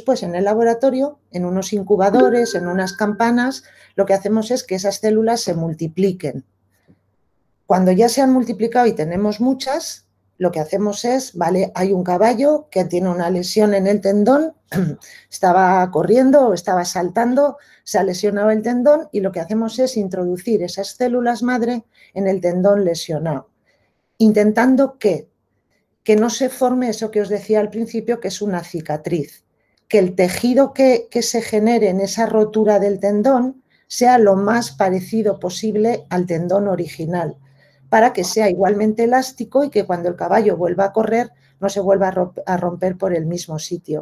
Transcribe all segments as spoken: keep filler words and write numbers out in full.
después en el laboratorio, en unos incubadores, en unas campanas, lo que hacemos es que esas células se multipliquen. Cuando ya se han multiplicado y tenemos muchas, lo que hacemos es, vale, hay un caballo que tiene una lesión en el tendón, estaba corriendo o estaba saltando, se ha lesionado el tendón y lo que hacemos es introducir esas células madre en el tendón lesionado, intentando que, que no se forme eso que os decía al principio, que es una cicatriz, que el tejido que, que se genere en esa rotura del tendón sea lo más parecido posible al tendón original, para que sea igualmente elástico y que cuando el caballo vuelva a correr no se vuelva a romper por el mismo sitio.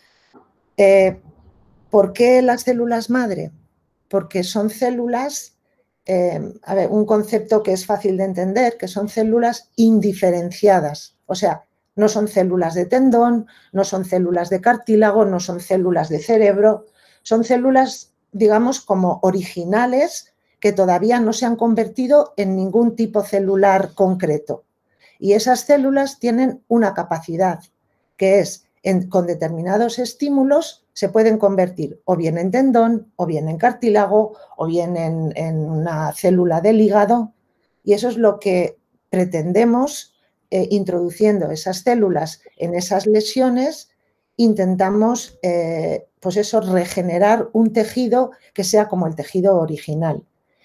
Eh, ¿Por qué las células madre? Porque son células, eh, a ver, un concepto que es fácil de entender, que son células indiferenciadas, o sea, no son células de tendón, no son células de cartílago, no son células de cerebro, son células, digamos, como originales, que todavía no se han convertido en ningún tipo celular concreto. Y esas células tienen una capacidad, que es, en, con determinados estímulos, se pueden convertir o bien en tendón, o bien en cartílago, o bien en, en una célula del hígado. Y eso es lo que pretendemos, eh, introduciendo esas células en esas lesiones, intentamos, eh, pues eso, regenerar un tejido que sea como el tejido original.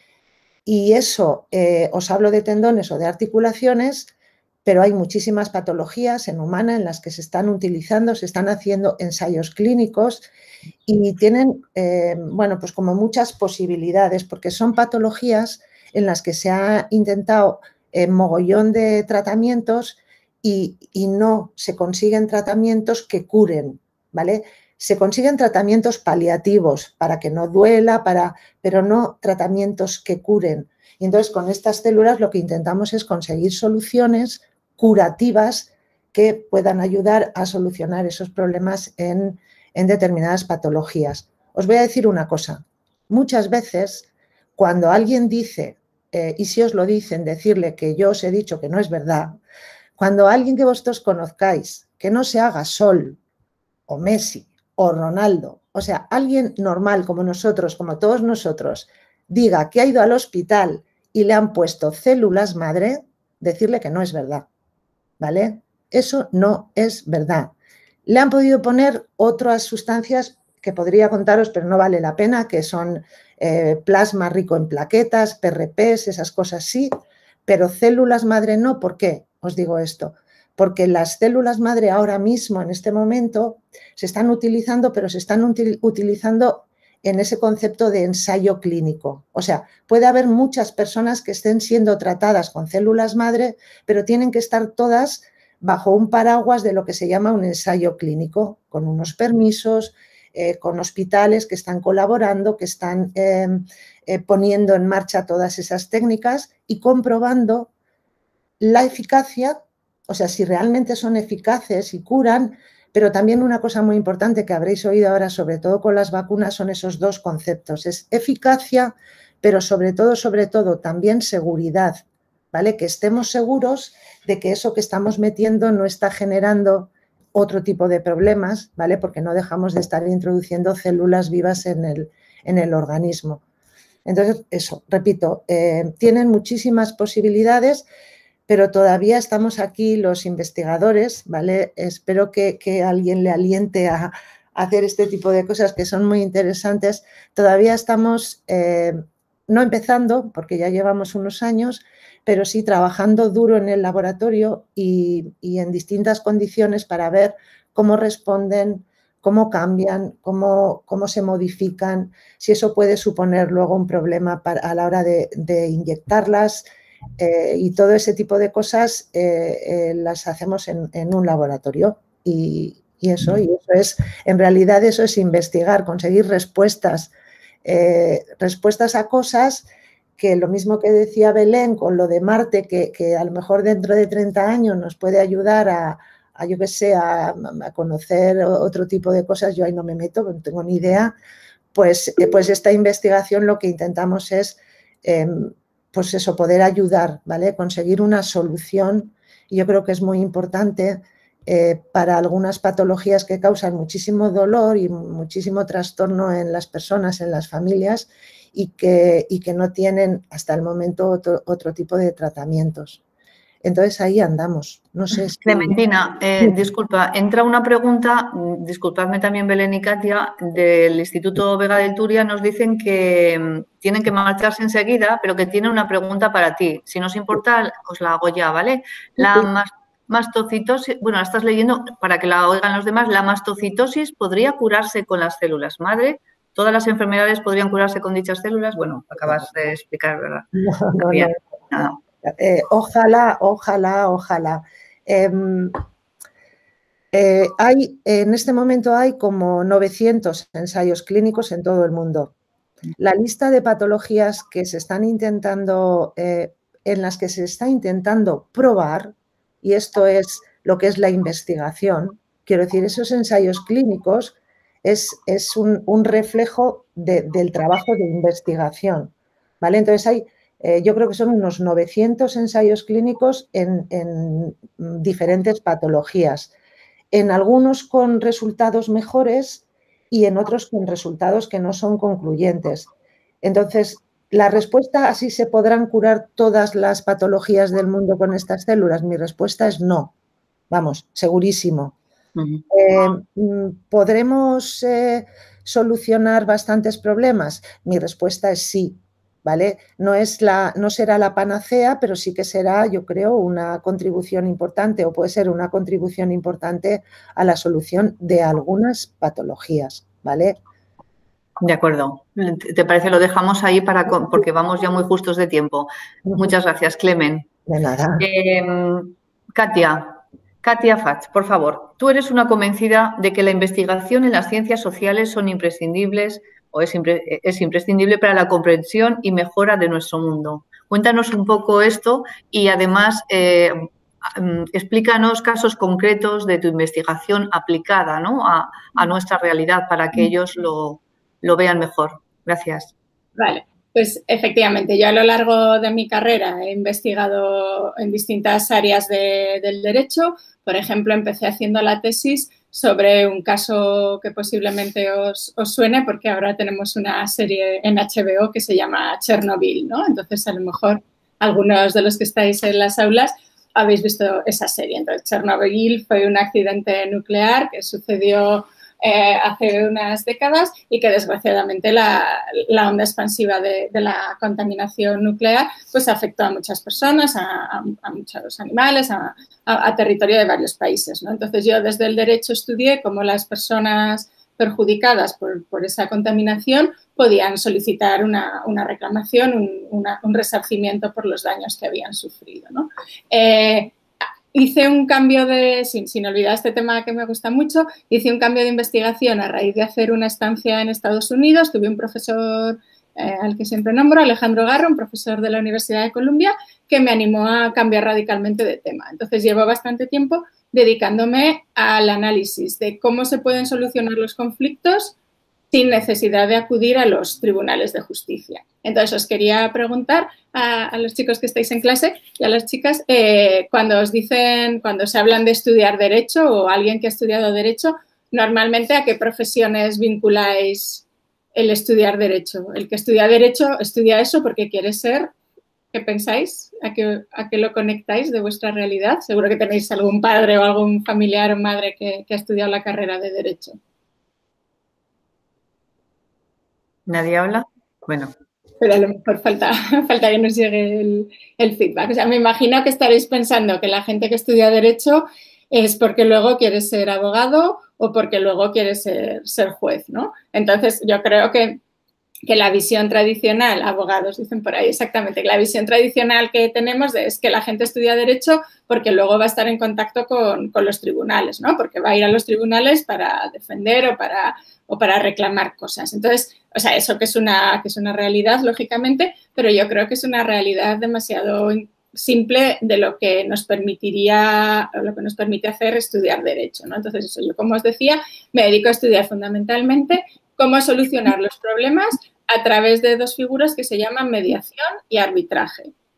Y eso, eh, os hablo de tendones o de articulaciones, pero hay muchísimas patologías en humana en las que se están utilizando, se están haciendo ensayos clínicos y tienen, eh, bueno, pues como muchas posibilidades, porque son patologías en las que se ha intentado eh, mogollón de tratamientos y, y no se consiguen tratamientos que curen, ¿vale? Se consiguen tratamientos paliativos para que no duela, para, pero no tratamientos que curen. Y entonces con estas células lo que intentamos es conseguir soluciones curativas que puedan ayudar a solucionar esos problemas en, en determinadas patologías. Os voy a decir una cosa. Muchas veces cuando alguien dice, eh, y si os lo dicen, decirle que yo os he dicho que no es verdad, cuando alguien que vosotros conozcáis, que no se haga Sol o Messi, o Ronaldo, o sea, alguien normal como nosotros, como todos nosotros, diga que ha ido al hospital y le han puesto células madre, decirle que no es verdad, ¿vale? Eso no es verdad. Le han podido poner otras sustancias que podría contaros, pero no vale la pena, que son eh, plasma rico en plaquetas, P R Ps, esas cosas sí, pero células madre no. ¿Por qué os digo esto? Porque las células madre ahora mismo, en este momento, se están utilizando, pero se están util- utilizando en ese concepto de ensayo clínico. O sea, puede haber muchas personas que estén siendo tratadas con células madre, pero tienen que estar todas bajo un paraguas de lo que se llama un ensayo clínico, con unos permisos, eh, con hospitales que están colaborando, que están eh, eh, poniendo en marcha todas esas técnicas y comprobando la eficacia, o sea, si realmente son eficaces y curan, pero también una cosa muy importante que habréis oído ahora, sobre todo con las vacunas, son esos dos conceptos. Es eficacia, pero sobre todo, sobre todo, también seguridad, ¿vale? Que estemos seguros de que eso que estamos metiendo no está generando otro tipo de problemas, ¿vale? Porque no dejamos de estar introduciendo células vivas en el, en el organismo. Entonces, eso, repito, eh, tienen muchísimas posibilidades, pero todavía estamos aquí los investigadores, ¿vale? Espero que, que alguien le aliente a, a hacer este tipo de cosas que son muy interesantes. Todavía estamos, eh, no empezando, porque ya llevamos unos años, pero sí trabajando duro en el laboratorio y, y en distintas condiciones para ver cómo responden, cómo cambian, cómo, cómo se modifican, si eso puede suponer luego un problema para, a la hora de, de inyectarlas, eh, y todo ese tipo de cosas eh, eh, las hacemos en, en un laboratorio y, y, eso, y eso es, en realidad eso es investigar, conseguir respuestas, eh, respuestas a cosas que lo mismo que decía Belén con lo de Marte, que, que a lo mejor dentro de treinta años nos puede ayudar a, a yo qué sé, a, a conocer otro tipo de cosas, yo ahí no me meto, no tengo ni idea, pues, pues esta investigación lo que intentamos es, eh, pues eso, poder ayudar, ¿vale? Conseguir una solución, y yo creo que es muy importante eh, para algunas patologías que causan muchísimo dolor y muchísimo trastorno en las personas, en las familias, y que, y que no tienen hasta el momento otro, otro tipo de tratamientos. Entonces ahí andamos. No sé si... Clementina, eh, disculpa, entra una pregunta, disculpadme también Belén y Katia, del Instituto Vega del Turia, nos dicen que um, tienen que marcharse enseguida, pero que tienen una pregunta para ti. Si no os importa, os la hago ya, ¿vale? La más, mastocitosis, bueno, la estás leyendo para que la oigan los demás, ¿la mastocitosis podría curarse con las células madre? ¿Todas las enfermedades podrían curarse con dichas células? Bueno, acabas de explicar, ¿verdad? No, no, Bien, no. nada. Eh, ojalá, ojalá, ojalá. Eh, eh, hay, en este momento hay como novecientos ensayos clínicos en todo el mundo. La lista de patologías que se están intentando, eh, en las que se está intentando probar, y esto es lo que es la investigación, quiero decir, esos ensayos clínicos es, es un, un reflejo de, del trabajo de investigación, ¿vale? Entonces hay, eh, yo creo que son unos novecientos ensayos clínicos en, en diferentes patologías, en algunos con resultados mejores y en otros con resultados que no son concluyentes. Entonces, la respuesta a si se podrán curar todas las patologías del mundo con estas células, mi respuesta es no. Vamos, segurísimo. Uh-huh. Eh, ¿Podremos eh, solucionar bastantes problemas? Mi respuesta es sí. ¿Vale? No, es la, no será la panacea, pero sí que será, yo creo, una contribución importante, o puede ser una contribución importante a la solución de algunas patologías, ¿vale? De acuerdo. ¿Te parece? Lo dejamos ahí para porque vamos ya muy justos de tiempo. Muchas gracias, Clemen. De nada. Eh, Katia, Katia Fatz, por favor, tú eres una convencida de que la investigación en las ciencias sociales son imprescindibles o es, impre, es imprescindible para la comprensión y mejora de nuestro mundo. Cuéntanos un poco esto y además eh, explícanos casos concretos de tu investigación aplicada, ¿no? a, a nuestra realidad para que ellos lo, lo vean mejor. Gracias. Vale. Pues efectivamente, yo a lo largo de mi carrera he investigado en distintas áreas de, del derecho. Por ejemplo, empecé haciendo la tesis sobre un caso que posiblemente os, os suene porque ahora tenemos una serie en H B O que se llama Chernobyl, ¿no? Entonces, a lo mejor algunos de los que estáis en las aulas habéis visto esa serie. Entonces, Chernobyl fue un accidente nuclear que sucedió Eh, hace unas décadas y que desgraciadamente la, la onda expansiva de, de la contaminación nuclear pues afectó a muchas personas, a, a, a muchos animales, a, a, a territorio de varios países, ¿no? Entonces yo desde el derecho estudié cómo las personas perjudicadas por, por esa contaminación podían solicitar una, una reclamación, un, una, un resarcimiento por los daños que habían sufrido, ¿no? Eh, Hice un cambio de, sin, sin olvidar este tema que me gusta mucho, hice un cambio de investigación a raíz de hacer una estancia en Estados Unidos. Tuve un profesor eh, al que siempre nombro, Alejandro Garro, un profesor de la Universidad de Columbia, que me animó a cambiar radicalmente de tema. Entonces, llevo bastante tiempo dedicándome al análisis de cómo se pueden solucionar los conflictos sin necesidad de acudir a los tribunales de justicia. Entonces, os quería preguntar a, a los chicos que estáis en clase y a las chicas, eh, cuando os dicen, cuando se hablan de estudiar Derecho o alguien que ha estudiado Derecho, normalmente ¿a qué profesiones vinculáis el estudiar Derecho? El que estudia Derecho, ¿estudia eso porque quiere ser? ¿Qué pensáis? ¿A qué, a qué lo conectáis de vuestra realidad? Seguro que tenéis algún padre o algún familiar o madre que, que ha estudiado la carrera de Derecho. ¿Nadie habla? Bueno. Pero a lo mejor falta, falta que nos llegue el, el feedback. O sea, me imagino que estaréis pensando que la gente que estudia Derecho es porque luego quiere ser abogado o porque luego quiere ser, ser juez, ¿no? Entonces, yo creo que, que la visión tradicional, abogados dicen por ahí exactamente, que la visión tradicional que tenemos es que la gente estudia Derecho porque luego va a estar en contacto con, con los tribunales, ¿no? Porque va a ir a los tribunales para defender o para, o para reclamar cosas. Entonces, o sea, eso que es, una, que es una realidad, lógicamente, pero yo creo que es una realidad demasiado simple de lo que nos permitiría, lo que nos permite hacer estudiar Derecho, ¿no? Entonces, eso, yo, como os decía, me dedico a estudiar fundamentalmente cómo solucionar los problemas a través de dos figuras que se llaman mediación y arbitraje.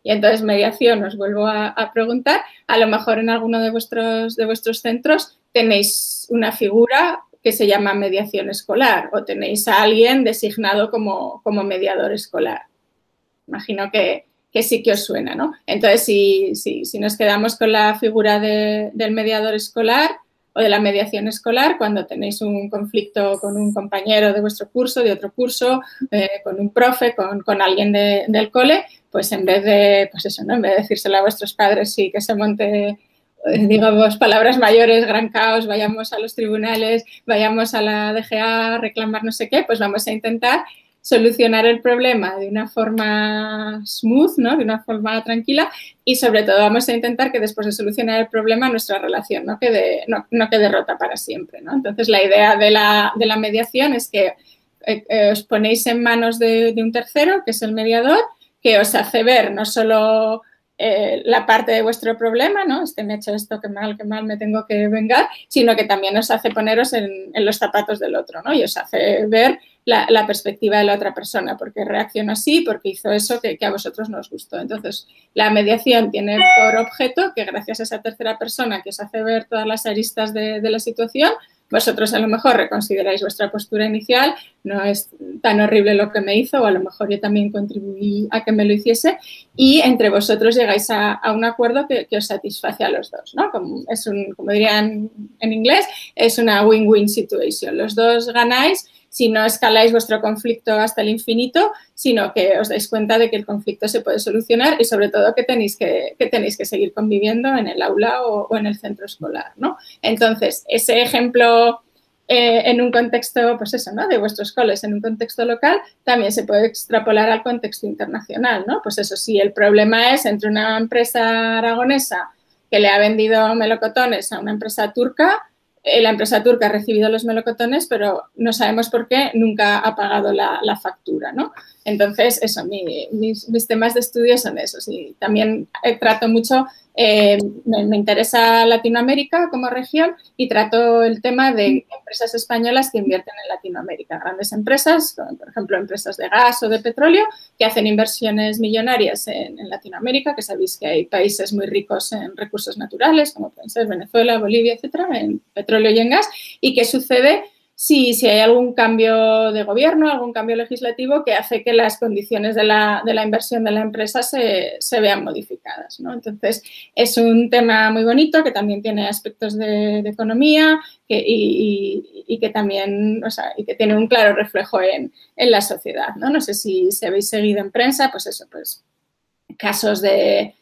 Y entonces mediación, os vuelvo a, a preguntar, a lo mejor en alguno de vuestros, de vuestros centros tenéis una figura que se llama mediación escolar o tenéis a alguien designado como, como mediador escolar. Imagino que, que sí que os suena, ¿no? Entonces, si, si, si nos quedamos con la figura de, del mediador escolar o de la mediación escolar, cuando tenéis un conflicto con un compañero de vuestro curso, de otro curso, eh, con un profe, con, con alguien de, del cole, pues en vez de, pues eso, ¿no? En vez de decírselo a vuestros padres y que se monte, digamos, palabras mayores, gran caos, vayamos a los tribunales, vayamos a la D G A a reclamar no sé qué, pues vamos a intentar solucionar el problema de una forma smooth, ¿no? De una forma tranquila y sobre todo vamos a intentar que después de solucionar el problema nuestra relación no quede, no, no quede rota para siempre, ¿no? Entonces la idea de la, de la mediación es que eh, eh, os ponéis en manos de, de un tercero, que es el mediador, que os hace ver no solo eh, la parte de vuestro problema, ¿no? Este me ha hecho esto, qué mal, qué mal, me tengo que vengar, sino que también os hace poneros en, en los zapatos del otro, ¿no? Y os hace ver la, la perspectiva de la otra persona, porque reaccionó así, porque hizo eso que, que a vosotros no os gustó. Entonces, la mediación tiene por objeto que gracias a esa tercera persona que os hace ver todas las aristas de, de la situación, vosotros a lo mejor reconsideráis vuestra postura inicial, no es tan horrible lo que me hizo o a lo mejor yo también contribuí a que me lo hiciese y entre vosotros llegáis a, a un acuerdo que, que os satisface a los dos, ¿no? Como, es un, como dirían en inglés, es una win-win situation. Los dos ganáis si no escaláis vuestro conflicto hasta el infinito, sino que os dais cuenta de que el conflicto se puede solucionar y sobre todo que tenéis que, que, tenéis que seguir conviviendo en el aula o, o en el centro escolar, ¿no? Entonces, ese ejemplo eh, en un contexto, pues eso, ¿no? De vuestros coles, en un contexto local, también se puede extrapolar al contexto internacional, ¿no? Pues eso, si el problema es entre una empresa aragonesa que le ha vendido melocotones a una empresa turca, la empresa turca ha recibido los melocotones, pero no sabemos por qué nunca ha pagado la, la factura, ¿no? Entonces, eso, mi, mis, mis temas de estudio son esos. Y también trato mucho, eh, me, me interesa Latinoamérica como región y trato el tema de empresas españolas que invierten en Latinoamérica. Grandes empresas, como por ejemplo, empresas de gas o de petróleo, que hacen inversiones millonarias en, en Latinoamérica, que sabéis que hay países muy ricos en recursos naturales, como pueden ser Venezuela, Bolivia, etcétera, en petróleo y en gas. ¿Y qué sucede si, si hay algún cambio de gobierno, algún cambio legislativo que hace que las condiciones de la, de la inversión de la empresa se, se vean modificadas, ¿no? Entonces, es un tema muy bonito que también tiene aspectos de, de economía que, y, y, y que también, o sea, y que tiene un claro reflejo en, en la sociedad, ¿no? No sé si, si habéis seguido en prensa, pues eso, pues casos de...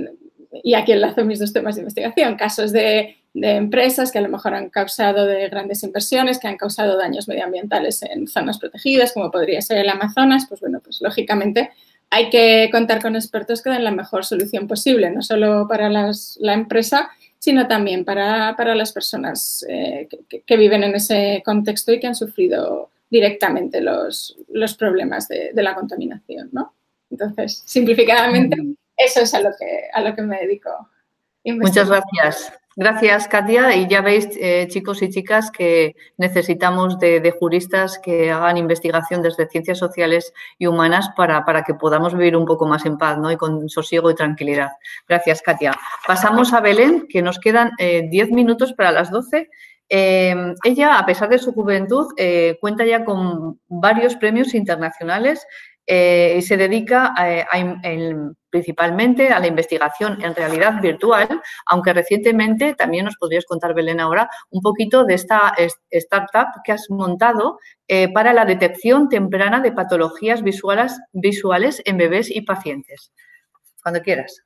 Y aquí enlazo mis dos temas de investigación, casos de, de empresas que a lo mejor han causado de grandes inversiones, que han causado daños medioambientales en zonas protegidas, como podría ser el Amazonas, pues bueno, pues lógicamente hay que contar con expertos que den la mejor solución posible, no solo para las, la empresa, sino también para, para las personas eh, que, que viven en ese contexto y que han sufrido directamente los, los problemas de, de la contaminación, ¿no? Entonces, simplificadamente, eso es a lo que, a lo que me dedico. Muchas gracias. Gracias, Katia. Y ya veis, eh, chicos y chicas, que necesitamos de, de juristas que hagan investigación desde ciencias sociales y humanas para, para que podamos vivir un poco más en paz, ¿no? Y con sosiego y tranquilidad. Gracias, Katia. Pasamos a Belén, que nos quedan eh, diez minutos para las doce. Eh, ella, a pesar de su juventud, eh, cuenta ya con varios premios internacionales eh, y se dedica a, a, a, principalmente a la investigación en realidad virtual, aunque recientemente también nos podrías contar, Belén, ahora un poquito de esta startup que has montado eh, para la detección temprana de patologías visuales, visuales en bebés y pacientes. Cuando quieras.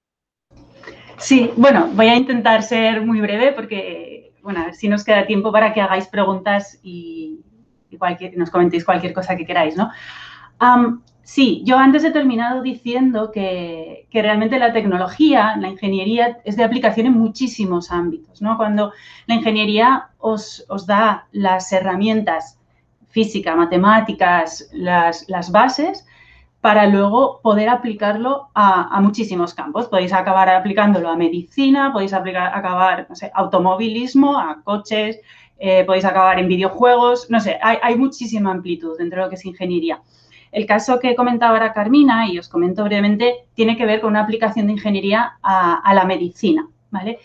Sí, bueno, voy a intentar ser muy breve porque, bueno, a ver si nos queda tiempo para que hagáis preguntas y, y cualquier, nos comentéis cualquier cosa que queráis, ¿no? Um, sí, yo antes he terminado diciendo que, que realmente la tecnología, la ingeniería, es de aplicación en muchísimos ámbitos, ¿no? Cuando la ingeniería os, os da las herramientas física, matemáticas, las, las bases, para luego poder aplicarlo a, a muchísimos campos. Podéis acabar aplicándolo a medicina, podéis aplicar, acabar, no sé, automovilismo, a coches, eh, podéis acabar en videojuegos, no sé, hay, hay muchísima amplitud dentro de lo que es ingeniería. El caso que comentaba ahora Carmina, y os comento brevemente, tiene que ver con una aplicación de ingeniería a, a la medicina, ¿vale?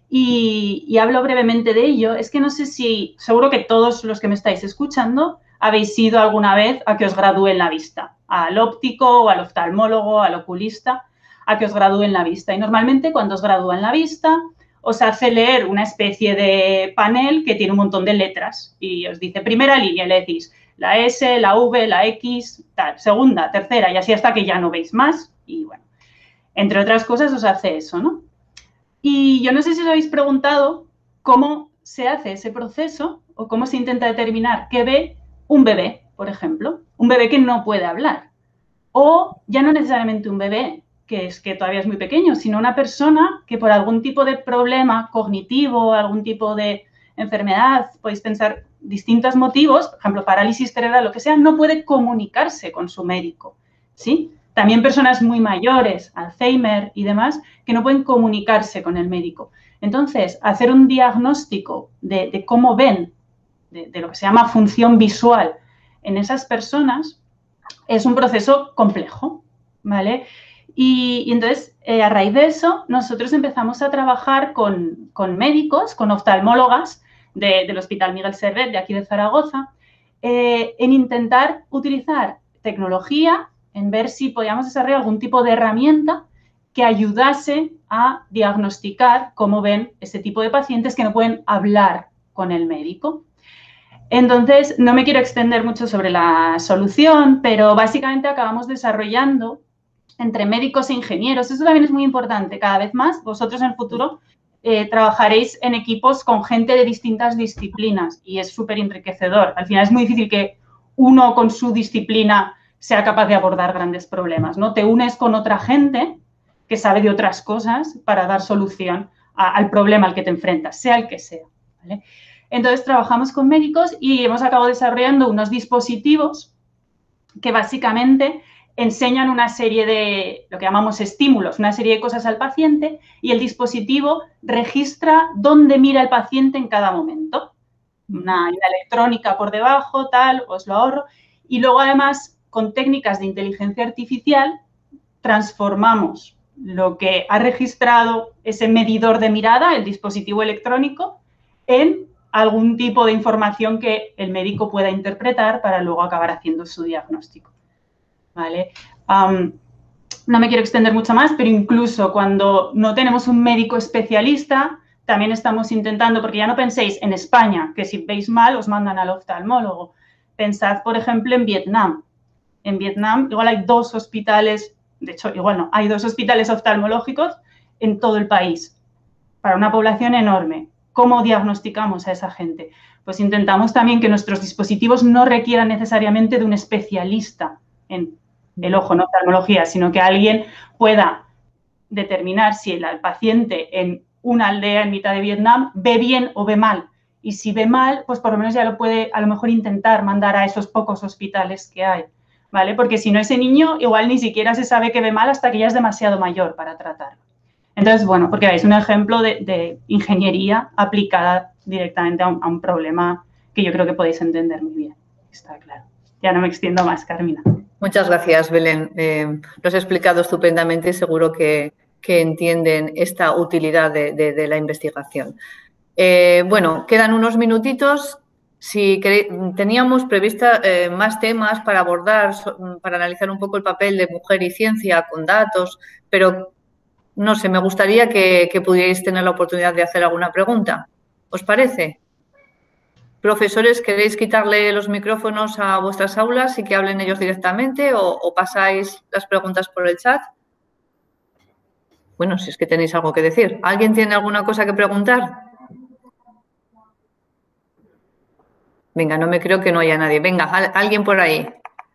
Y, y hablo brevemente de ello. Es que no sé si, seguro que todos los que me estáis escuchando habéis ido alguna vez a que os gradúen la vista, al óptico o al oftalmólogo, al oculista, a que os gradúen la vista. Y normalmente cuando os gradúan la vista os hace leer una especie de panel que tiene un montón de letras y os dice primera línea, le decís la S, la V, la X, tal, segunda, tercera y así hasta que ya no veis más y bueno, entre otras cosas os hace eso, ¿no? Y yo no sé si os habéis preguntado cómo se hace ese proceso o cómo se intenta determinar qué ve un bebé, por ejemplo, un bebé que no puede hablar. O ya no necesariamente un bebé, que es que todavía es muy pequeño, sino una persona que por algún tipo de problema cognitivo, algún tipo de enfermedad, podéis pensar distintos motivos, por ejemplo, parálisis cerebral, lo que sea, no puede comunicarse con su médico, ¿sí? También personas muy mayores, Alzheimer y demás, que no pueden comunicarse con el médico. Entonces, hacer un diagnóstico de, de cómo ven, de, de lo que se llama función visual en esas personas, es un proceso complejo, ¿vale? Y, y entonces, eh, a raíz de eso, nosotros empezamos a trabajar con, con médicos, con oftalmólogas de, del Hospital Miguel Servet, de aquí de Zaragoza, eh, en intentar utilizar tecnología, en ver si podíamos desarrollar algún tipo de herramienta que ayudase a diagnosticar cómo ven ese tipo de pacientes que no pueden hablar con el médico. Entonces, no me quiero extender mucho sobre la solución, pero básicamente acabamos desarrollando entre médicos e ingenieros. Eso también es muy importante. Cada vez más, vosotros en el futuro eh, trabajaréis en equipos con gente de distintas disciplinas y es súper enriquecedor. Al final es muy difícil que uno con su disciplina sea capaz de abordar grandes problemas, ¿no? Te unes con otra gente que sabe de otras cosas para dar solución a, al problema al que te enfrentas, sea el que sea, ¿vale? Entonces, trabajamos con médicos y hemos acabado desarrollando unos dispositivos que básicamente enseñan una serie de, lo que llamamos estímulos, una serie de cosas al paciente y el dispositivo registra dónde mira el paciente en cada momento. Una, una electrónica por debajo, tal, os lo ahorro. Y luego, además, con técnicas de inteligencia artificial, transformamos lo que ha registrado ese medidor de mirada, el dispositivo electrónico, en algún tipo de información que el médico pueda interpretar para luego acabar haciendo su diagnóstico, ¿vale? Um, no me quiero extender mucho más, pero incluso cuando no tenemos un médico especialista, también estamos intentando, porque ya no penséis en España, que si veis mal os mandan al oftalmólogo. Pensad, por ejemplo, en Vietnam. En Vietnam igual hay dos hospitales, de hecho, igual no, hay dos hospitales oftalmológicos en todo el país, para una población enorme. ¿Cómo diagnosticamos a esa gente? Pues intentamos también que nuestros dispositivos no requieran necesariamente de un especialista en el ojo, no oftalmología, sino que alguien pueda determinar si el paciente en una aldea en mitad de Vietnam ve bien o ve mal. Y si ve mal, pues por lo menos ya lo puede a lo mejor intentar mandar a esos pocos hospitales que hay, ¿vale? Porque si no, ese niño igual ni siquiera se sabe que ve mal hasta que ya es demasiado mayor para tratarlo. Entonces, bueno, porque veis un ejemplo de, de ingeniería aplicada directamente a un, a un problema que yo creo que podéis entender muy bien. Está claro. Ya no me extiendo más, Carmina. Muchas gracias, Belén. Eh, lo has explicado estupendamente y seguro que, que entienden esta utilidad de, de, de la investigación. Eh, bueno, quedan unos minutitos. Si queréis, teníamos prevista eh, más temas para abordar, para analizar un poco el papel de mujer y ciencia con datos, pero no sé, me gustaría que, que pudierais tener la oportunidad de hacer alguna pregunta. ¿Os parece? Profesores, ¿queréis quitarle los micrófonos a vuestras aulas y que hablen ellos directamente o, o pasáis las preguntas por el chat? Bueno, si es que tenéis algo que decir. ¿Alguien tiene alguna cosa que preguntar? Venga, no me creo que no haya nadie. Venga, alguien por ahí.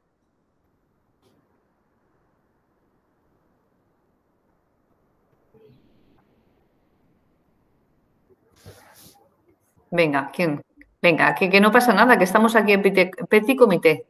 Venga, ¿quién? Venga, que, que no pasa nada, que estamos aquí en Petit Comité.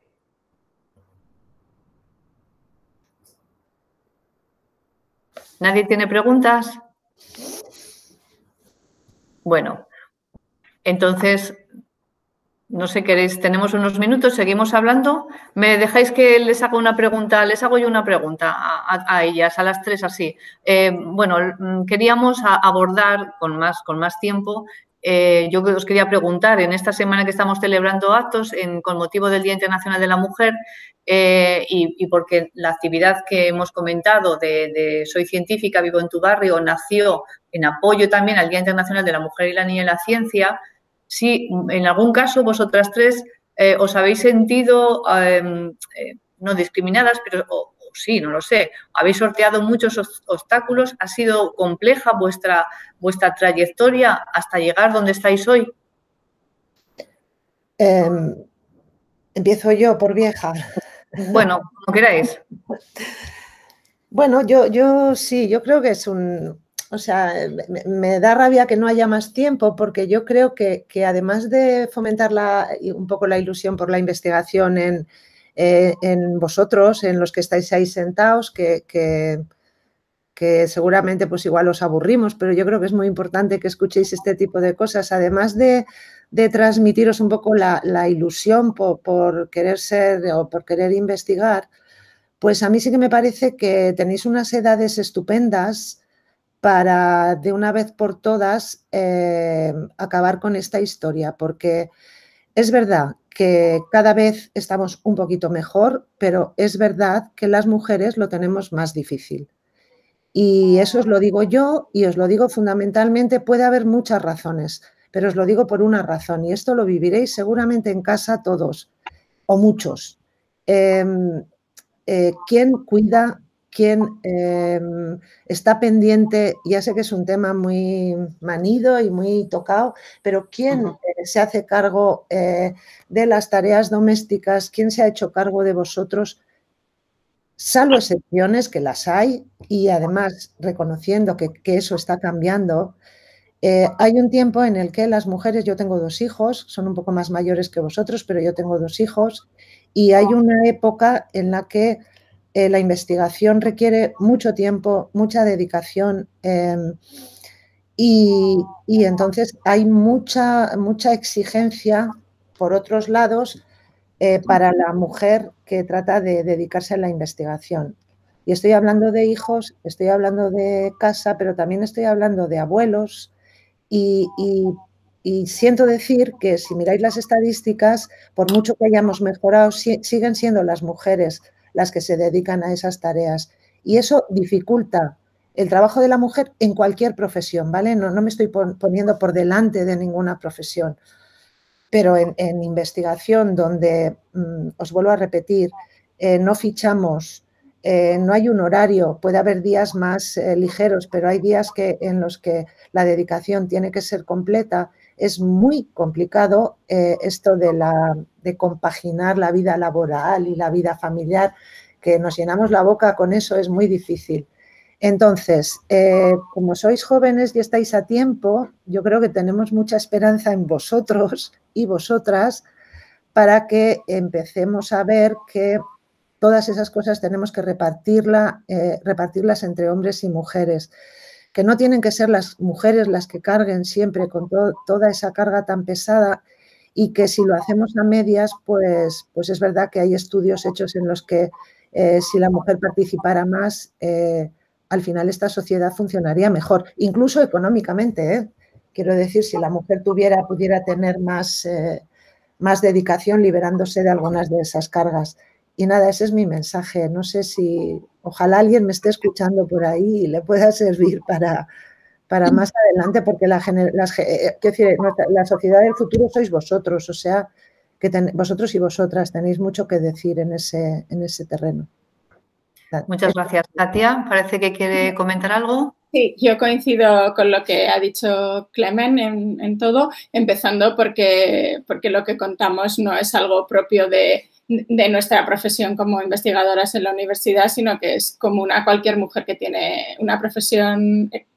¿Nadie tiene preguntas? Bueno, entonces no sé, queréis, tenemos unos minutos, seguimos hablando. ¿Me dejáis que les haga una pregunta? Les hago yo una pregunta a, a, a ellas, a las tres así. Eh, bueno, queríamos abordar con más, con más tiempo. Eh, yo os quería preguntar, en esta semana que estamos celebrando actos en, con motivo del Día Internacional de la Mujer eh, y, y porque la actividad que hemos comentado de, de Soy Científica, Vivo en tu Barrio nació en apoyo también al Día Internacional de la Mujer y la Niña en la Ciencia. Si en algún caso vosotras tres eh, os habéis sentido, eh, eh, no discriminadas, pero o, o sí, no lo sé, habéis sorteado muchos obstáculos, ha sido compleja vuestra, vuestra trayectoria hasta llegar donde estáis hoy. Eh, empiezo yo por vieja. Bueno, como queráis. Bueno, yo, yo sí, yo creo que es un... O sea, me, me da rabia que no haya más tiempo porque yo creo que, que además de fomentar la, un poco la ilusión por la investigación en, eh, en vosotros, en los que estáis ahí sentados, que, que, que seguramente pues igual os aburrimos, pero yo creo que es muy importante que escuchéis este tipo de cosas, además de, de transmitiros un poco la, la ilusión por, por querer ser o por querer investigar, pues a mí sí que me parece que tenéis unas edades estupendas para de una vez por todas eh, acabar con esta historia, porque es verdad que cada vez estamos un poquito mejor, pero es verdad que las mujeres lo tenemos más difícil. Y eso os lo digo yo y os lo digo fundamentalmente, puede haber muchas razones, pero os lo digo por una razón y esto lo viviréis seguramente en casa todos o muchos. Eh, eh, ¿Quién cuida? ¿Quién eh, está pendiente? Ya sé que es un tema muy manido y muy tocado, pero ¿quién Uh-huh. eh, se hace cargo eh, de las tareas domésticas? ¿Quién se ha hecho cargo de vosotros? Salvo excepciones, que las hay, y además reconociendo que, que eso está cambiando, eh, hay un tiempo en el que las mujeres, yo tengo dos hijos, son un poco más mayores que vosotros, pero yo tengo dos hijos, y hay una época en la que eh, la investigación requiere mucho tiempo, mucha dedicación, eh, y, y entonces hay mucha, mucha exigencia, por otros lados, eh, para la mujer que trata de dedicarse a la investigación. Y estoy hablando de hijos, estoy hablando de casa, pero también estoy hablando de abuelos, y, y, y siento decir que si miráis las estadísticas, por mucho que hayamos mejorado, si, siguen siendo las mujeres las que se dedican a esas tareas. Y eso dificulta el trabajo de la mujer en cualquier profesión, ¿vale? No, no me estoy poniendo por delante de ninguna profesión, pero en, en investigación donde, mmm, os vuelvo a repetir, eh, no fichamos, eh, no hay un horario, puede haber días más eh, ligeros, pero hay días que, en los que la dedicación tiene que ser completa. Es muy complicado eh, esto de, la, de compaginar la vida laboral y la vida familiar, que nos llenamos la boca con eso, es muy difícil. Entonces, eh, como sois jóvenes y estáis a tiempo, yo creo que tenemos mucha esperanza en vosotros y vosotras para que empecemos a ver que todas esas cosas tenemos que repartirla, eh, repartirlas entre hombres y mujeres, que no tienen que ser las mujeres las que carguen siempre con to toda esa carga tan pesada, y que si lo hacemos a medias, pues, pues es verdad que hay estudios hechos en los que eh, si la mujer participara más, eh, al final esta sociedad funcionaría mejor, incluso económicamente, ¿eh? Quiero decir, si la mujer tuviera, pudiera tener más, eh, más dedicación liberándose de algunas de esas cargas. Y nada, ese es mi mensaje. No sé si, ojalá alguien me esté escuchando por ahí y le pueda servir para, para más adelante, porque la, las, eh, decir, la sociedad del futuro sois vosotros, o sea, que ten, vosotros y vosotras tenéis mucho que decir en ese, en ese terreno. Muchas gracias. Katia, parece que quiere comentar algo. Sí, yo coincido con lo que ha dicho Clemen en, en todo, empezando porque, porque lo que contamos no es algo propio de, de nuestra profesión como investigadoras en la universidad, sino que es común a cualquier mujer que tiene una profesión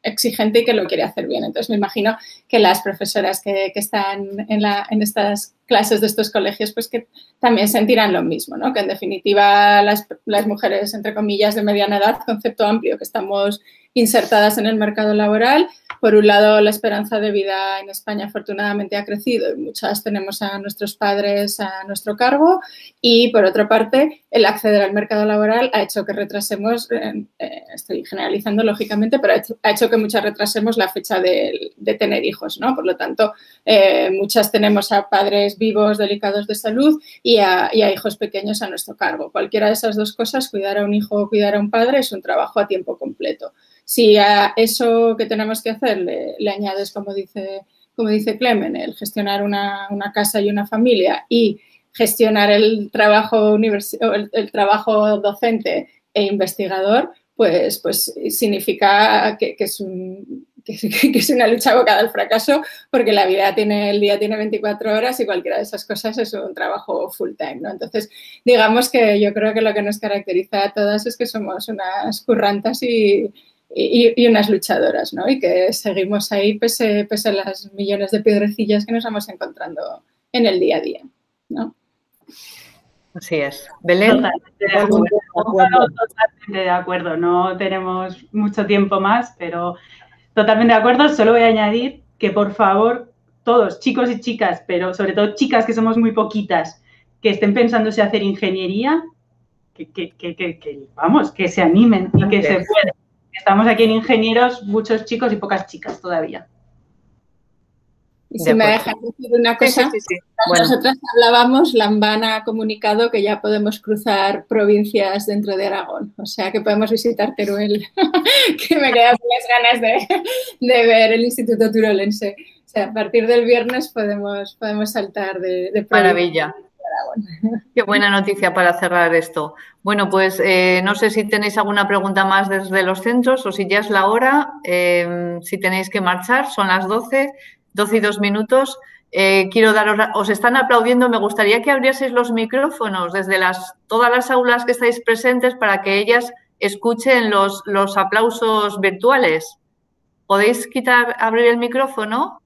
exigente y que lo quiere hacer bien. Entonces, me imagino que las profesoras que, que están en, la, en estas clases de estos colegios, pues que también sentirán lo mismo, ¿no? Que en definitiva las, las mujeres, entre comillas, de mediana edad, concepto amplio, que estamos insertadas en el mercado laboral. Por un lado, la esperanza de vida en España afortunadamente ha crecido y muchas tenemos a nuestros padres a nuestro cargo, y por otra parte, el acceder al mercado laboral ha hecho que retrasemos, eh, eh, estoy generalizando lógicamente, pero ha hecho, ha hecho que muchas retrasemos la fecha de, de tener hijos, ¿no? Por lo tanto, eh, muchas tenemos a padres vivos, delicados de salud y a, y a hijos pequeños a nuestro cargo. Cualquiera de esas dos cosas, cuidar a un hijo o cuidar a un padre, es un trabajo a tiempo completo. Si a eso que tenemos que hacer le, le añades, como dice, como dice Clemen, el gestionar una, una casa y una familia y gestionar el trabajo, univers- el, el trabajo docente e investigador, pues, pues significa que, que, es un, que, que es una lucha abocada al fracaso, porque la vida tiene, el día tiene veinticuatro horas y cualquiera de esas cosas es un trabajo full time, ¿no? Entonces, digamos que yo creo que lo que nos caracteriza a todas es que somos unas currantas y Y, y unas luchadoras, ¿no? Y que seguimos ahí pese, pese a las millones de piedrecillas que nos vamos encontrando en el día a día, ¿no? Así es. Belén. Totalmente de acuerdo. Totalmente de acuerdo. No tenemos mucho tiempo más, pero totalmente de acuerdo. Solo voy a añadir que, por favor, todos, chicos y chicas, pero sobre todo chicas, que somos muy poquitas, que estén pensándose hacer ingeniería, que, que, que, que, que vamos, que se animen y que se pueden. Estamos aquí en ingenieros, muchos chicos y pocas chicas todavía. Y si me dejas decir una cosa, sí, sí, sí, sí. Bueno. Nosotras hablábamos, Lambana ha comunicado que ya podemos cruzar provincias dentro de Aragón, o sea que podemos visitar Teruel, que me quedan las ganas de, de ver el Instituto Turolense. O sea, a partir del viernes podemos, podemos saltar de, de Maravilla. Qué buena noticia para cerrar esto. Bueno, pues eh, no sé si tenéis alguna pregunta más desde los centros o si ya es la hora, eh, si tenéis que marchar, son las doce, doce y dos minutos. Eh, quiero daros, os están aplaudiendo, me gustaría que abrieseis los micrófonos desde las, todas las aulas que estáis presentes para que ellas escuchen los, los aplausos virtuales. ¿Podéis quitar, abrir el micrófono?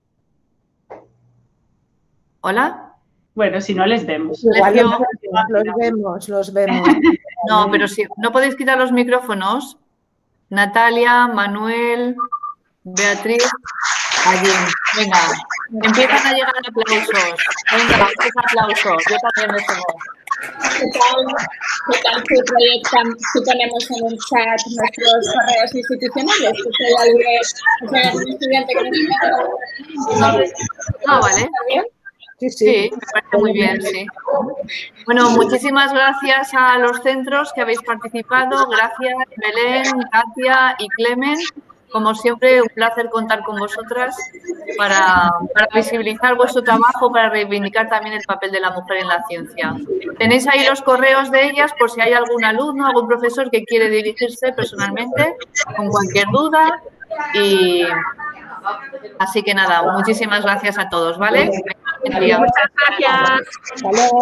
¿Hola? Bueno, si no, les vemos. Igual los, los vemos, los vemos. No, pero si no podéis quitar los micrófonos, Natalia, Manuel, Beatriz, allí. Venga, empiezan a llegar aplausos. Venga, estos aplausos. Yo también me sumo. ¿Qué tal, qué tal si, proyectan, si ponemos en el chat nuestros correos institucionales? Que soy alguien, soy un estudiante que no está. Ah, vale. ¿Está bien? Sí, sí. Sí, me parece muy bien, sí. Bueno, muchísimas gracias a los centros que habéis participado. Gracias, Belén, Katia y Clemen. Como siempre, un placer contar con vosotras para, para visibilizar vuestro trabajo, para reivindicar también el papel de la mujer en la ciencia. Tenéis ahí los correos de ellas por si hay algún alumno, algún profesor que quiere dirigirse personalmente con cualquier duda. Y así que nada, muchísimas gracias a todos, ¿vale? Muchas gracias. Hasta luego.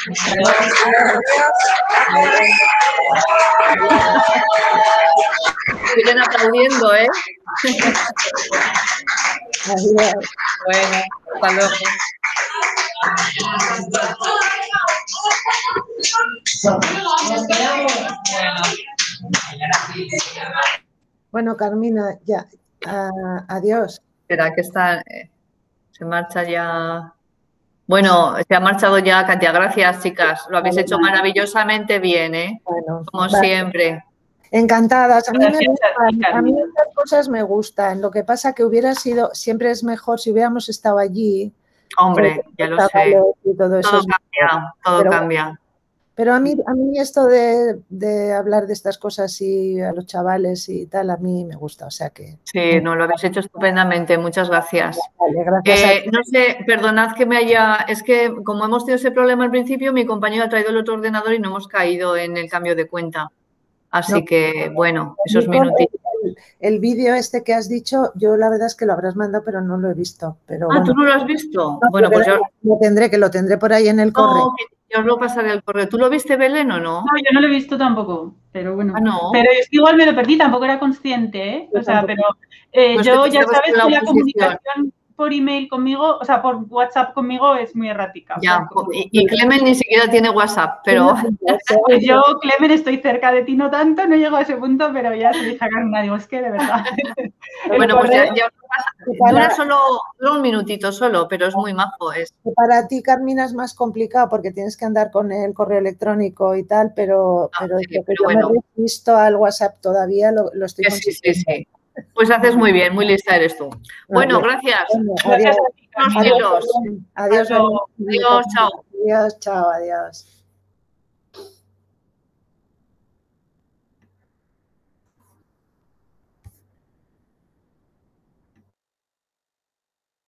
Siguen aplaudiendo, ¿eh? Adiós. Bueno, hasta luego. Bueno, Carmina, ya. Uh, adiós. Espera, que está. Eh, se marcha ya. Bueno, se ha marchado ya Katia. Gracias, chicas. Lo habéis vale, hecho vale. maravillosamente bien, ¿eh? Bueno, como vale. siempre. Encantadas. A mí, Gracias, me gustan, a a mí estas cosas me gustan. Lo que pasa que hubiera sido, siempre es mejor si hubiéramos estado allí. Hombre, ya lo sé. Y todo eso todo es cambia, todo pero, cambia. Pero a mí, a mí esto de, de hablar de estas cosas y a los chavales y tal, a mí me gusta. O sea que. Sí, no, lo habéis hecho estupendamente. Muchas gracias. Vale, gracias eh, no sé, perdonad que me haya. Es que como hemos tenido ese problema al principio, mi compañero ha traído el otro ordenador y no hemos caído en el cambio de cuenta. Así no, que, bueno, esos minutitos. El, el vídeo este que has dicho, yo la verdad es que lo habrás mandado, pero no lo he visto. Pero ah, bueno. ¿tú no lo has visto? No, bueno, pues yo. Lo tendré, que lo tendré por ahí en el correo. No, Ya os lo pasaré el correo. ¿Tú lo viste, Belén, o no? No, yo no lo he visto tampoco, pero bueno. Ah, no. Pero es que igual me lo perdí, tampoco era consciente, ¿eh? Yo o sea, tampoco. pero eh, Pues yo que tú ya estabas sabes con la que la oposición. comunicación por email conmigo, o sea, por WhatsApp conmigo es muy errática. o Ya, sea, como- y, y Clemen ni siquiera tiene WhatsApp, pero Pues yo, Clemen, estoy cerca de ti, no tanto, no llego a ese punto, pero ya se dije a Carmen, digo, es que de verdad. El bueno, pues ya, correo- ya os lo pasa. Para- Dura solo dura un minutito solo, pero es muy majo. Es, que para ti, Carmina, es más complicado porque tienes que andar con el correo electrónico y tal, pero, Ah, pero sí, lo que pero yo bueno. me he visto al WhatsApp todavía lo, lo estoy que sí, sí, consiguiendo. sí. Pues haces muy bien, muy lista eres tú. Bueno, Vale. gracias. Bueno, Gracias adiós. a ti, Carmen. Adiós. Adiós, Adiós, Belén. chao. Adiós, chao, adiós.